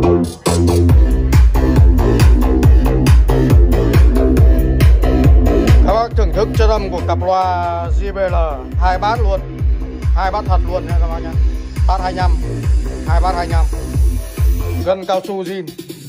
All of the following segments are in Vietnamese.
Các bác thưởng thức chất âm của cặp loa JBL 2 bát luôn, 2 bát thật luôn nha các bác nhé. Bát 25, 2 bát 25, gân cao su zin.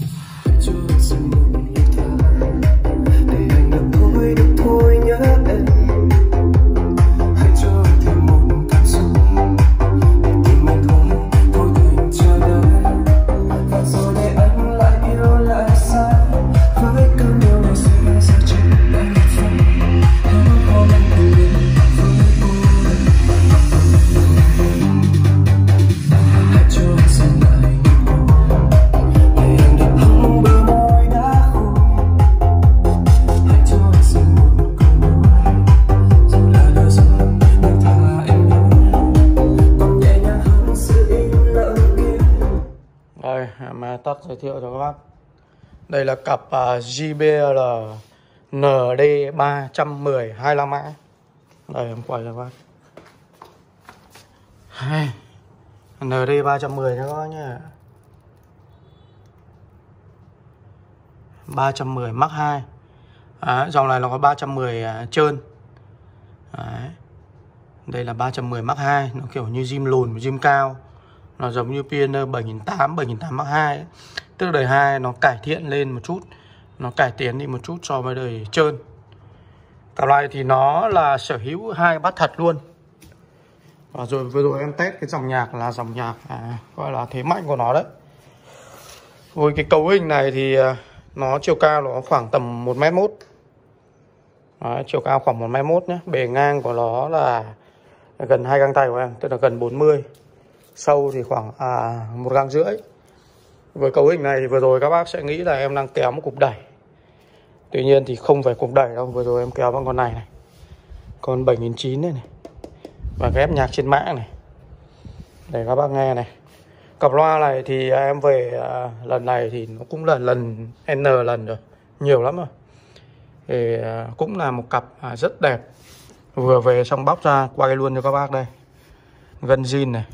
Đây, mà tắt giới thiệu cho các bác. Đây là cặp JBL ND 310 25 mã. Đây em quay cho các bác. ND 310 cho các bác nhé. 310 Mark 2. Đấy, dòng này nó có 310 trơn. Đấy. Đây là 310 Mark 2, nó kiểu như zim lùn và zim cao. Nó giống như Pioneer 7008 Mark 2 ấy. Tức là đời 2 nó cải thiện lên một chút, nó cải tiến đi một chút so với đời trơn. Cặp này thì nó là sở hữu 2 bát thật luôn. Và rồi vừa rồi em test cái dòng nhạc là dòng nhạc gọi là thế mạnh của nó đấy. Với cái cấu hình này thì nó chiều cao nó khoảng tầm 1m1. Đấy, chiều cao khoảng 1m1 nhé. Bề ngang của nó là gần 2 găng tay của em, tức là gần 40. Sâu thì khoảng 1,5 găng. Với cấu hình này thì vừa rồi các bác sẽ nghĩ là em đang kéo một cục đẩy. Tuy nhiên thì không phải cục đẩy đâu. Vừa rồi em kéo bằng con này này, con 7900 này, và ghép nhạc trên mạng này để các bác nghe này. Cặp loa này thì em về lần này thì nó cũng là lần N lần rồi, nhiều lắm rồi. Thì cũng là một cặp rất đẹp. Vừa về xong bóc ra quay luôn cho các bác đây. Gân zin này.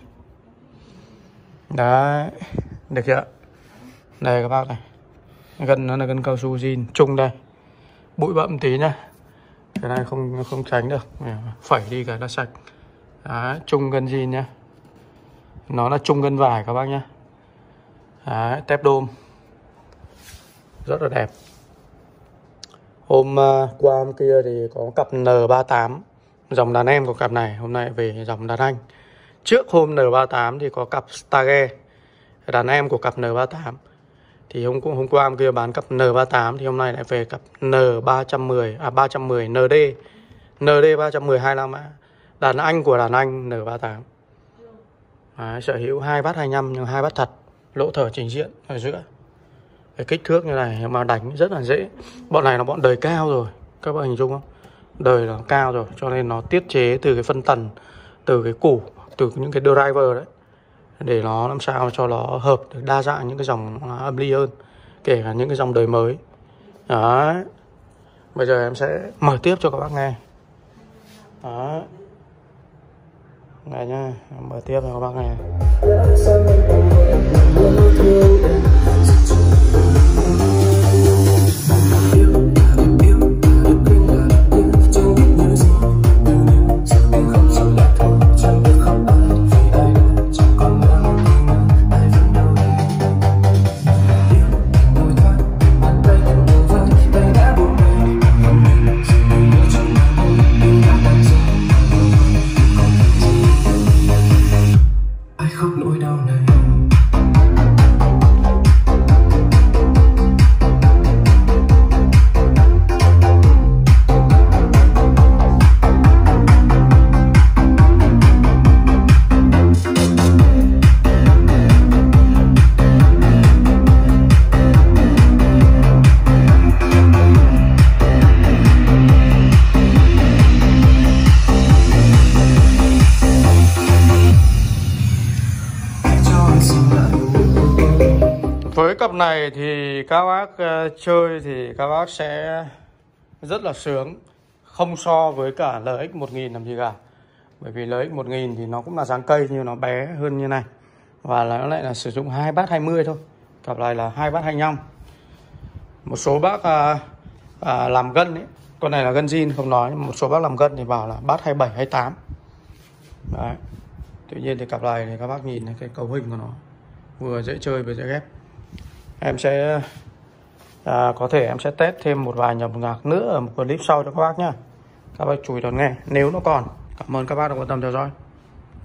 Đấy, được chưa? Đây các bác này. Gân nó là gân cao su zin chung đây. Bụi bặm tí nhá. Cái này không tránh được. Phẩy đi cái là sạch. Đấy, chung gân zin nhá. Nó là chung gân vải các bác nhá. Đấy, tép đôm. Rất là đẹp. Hôm qua hôm kia thì có cặp N38, dòng đàn em của cặp này. Hôm nay về dòng đàn anh. Trước hôm N38 thì có cặp Stargate, đàn em của cặp N38. Thì hôm qua hôm kia bán cặp N38, thì hôm nay lại về cặp N310, 310 ND. ND 310 25 mã. Đàn anh của đàn anh N38. Đấy, sở hữu 2 bát 25 nhưng 2 bát thật, lỗ thở trình diện ở giữa. Cái kích thước như này mà đánh rất là dễ. Bọn này là bọn đời cao rồi, các bạn hình dung không? Đời là cao rồi, cho nên nó tiết chế từ cái phân tần, từ cái củ, từ những cái driver đấy, để nó làm sao cho nó hợp được đa dạng những cái dòng âm ly hơn, kể cả những cái dòng đời mới. Đấy. Bây giờ em sẽ mở tiếp cho các bác nghe. Đấy. Nghe nhá, mở tiếp cho các bác nghe. Với cặp này thì các bác chơi thì các bác sẽ rất là sướng, không so với cả LX1000 làm gì cả. Bởi vì LX1000 thì nó cũng là dáng cây nhưng nó bé hơn như này, và nó lại là sử dụng 2 bát 20 thôi. Cặp này là 2 bát 25. Một số bác làm gân ấy, con này là gân zin không nói, một số bác làm gân thì bảo là bát 27 28. Đấy. Tuy nhiên thì cặp này thì các bác nhìn cái cấu hình của nó vừa dễ chơi vừa dễ ghép. Em sẽ có thể em sẽ test thêm một vài nhầm ngạc nữa ở một clip sau cho các bác nhá. Các bác chú ý đón nghe nếu nó còn. Cảm ơn các bác đã quan tâm theo dõi.